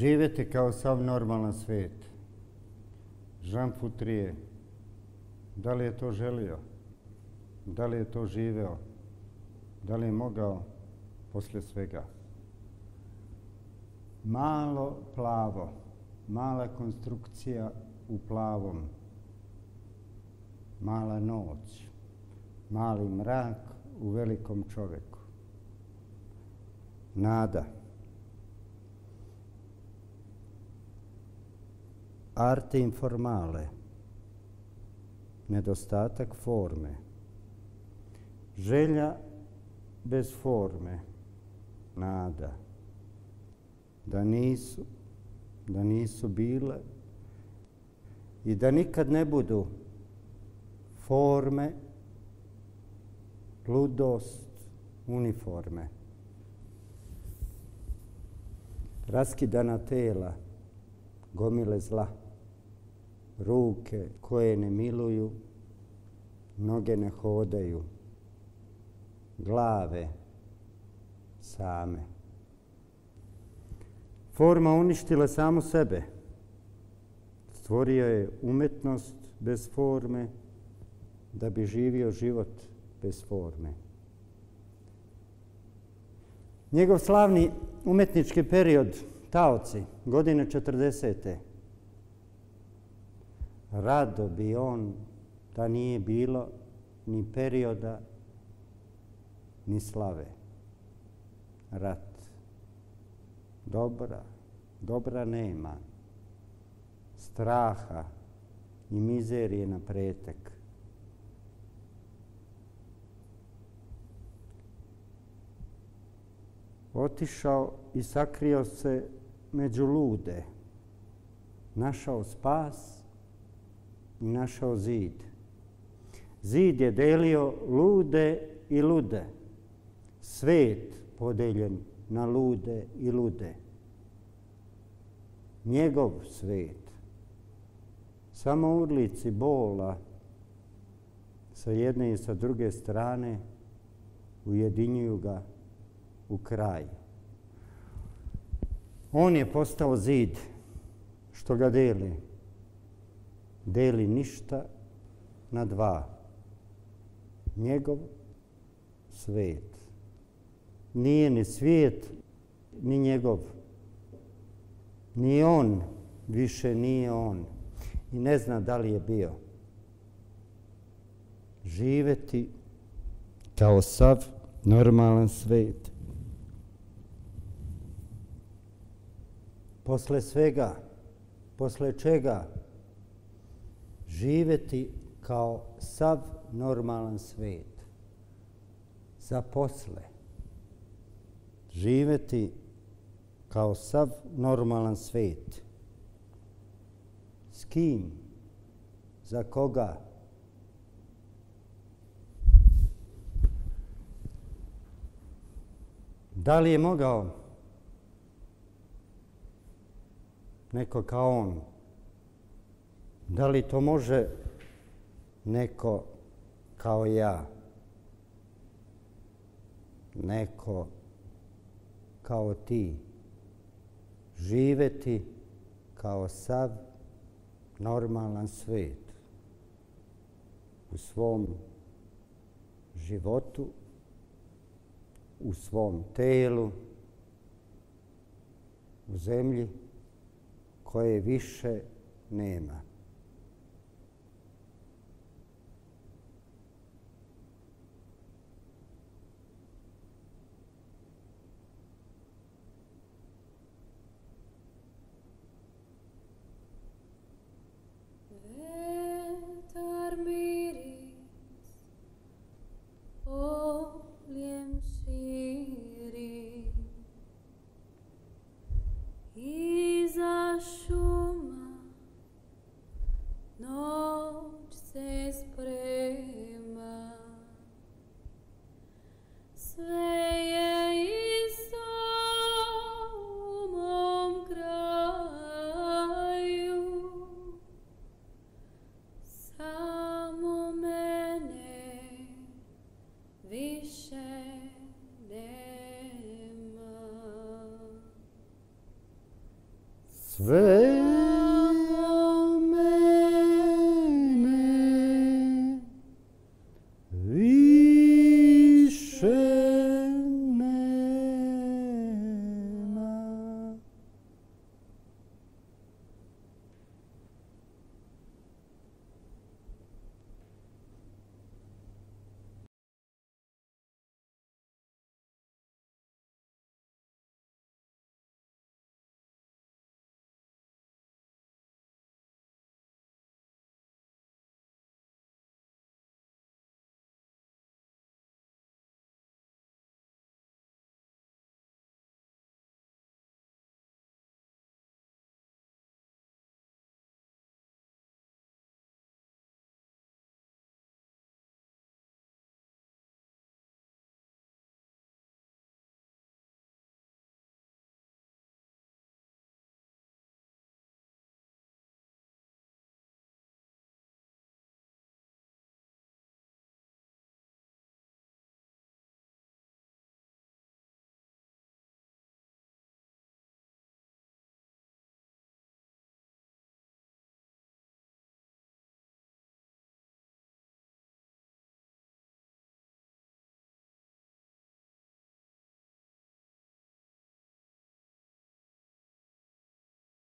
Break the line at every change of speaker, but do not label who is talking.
Živjeti kao sav normalan svijet. Jean Foutrier. Da li je to želio? Da li je to živeo? Da li je mogao poslije svega? Malo plavo, mala konstrukcija u plavom, mala noć, mali mrak u velikom čovjeku. Nada. Arte informale. Nedostatak forme. Želja bez forme. Nada. Da nisu bile i da nikad ne budu forme, ludost, uniforme. Raskidana tela, gomile zla, ruke koje ne miluju, noge ne hodaju, glave same. Forma uništila samu sebe. Stvorio je umetnost bez forme da bi živio život bez forme. Njegov slavni umetnički period, taoci, godine 40. Rado bi on da nije bilo ni perioda, ni slave. Rat. Dobra nema. Straha i mizerije na pretek. Otišao i sakrio se među lude. Našao spas i našao zid. Zid je delio lude i lude. Svet podeljen na lude i lude. Njegov svet. Samo urlici bola sa jedne i sa druge strane ujedinjuju ga u kraj. On je postao zid što ga deli. Deli ništa na dva. Njegov svet. Nije ni svijet, ni njegov. Ni on više nije on. I ne zna da li je bio. Živeti kao sav normalan svijet. Posle svega, posle čega živeti kao sav normalan svijet. Za posle. Živeti kao sav normalan svijet. S kim? Za koga? Da li je mogao neko kao on? Da li to može neko kao ja? Neko kao ti? Živeti kao sav normalan svijet u svom životu, u svom telu, u zemlji koje više nema.
Vetar miris poljem širi, iza šuma
Sve